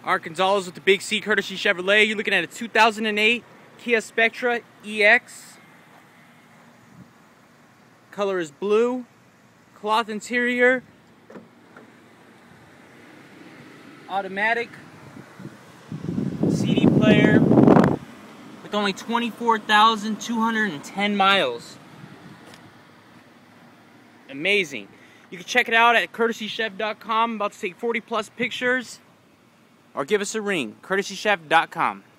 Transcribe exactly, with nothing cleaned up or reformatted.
Art Gonzalez with the Big C Courtesy Chevrolet. You're looking at a two thousand eight Kia Spectra E X. Color is blue. Cloth interior. Automatic. C D player. With only twenty-four thousand two hundred ten miles. Amazing. You can check it out at courtesy chev dot com. I'm about to take forty plus pictures. Or give us a ring, courtesy chev dot com.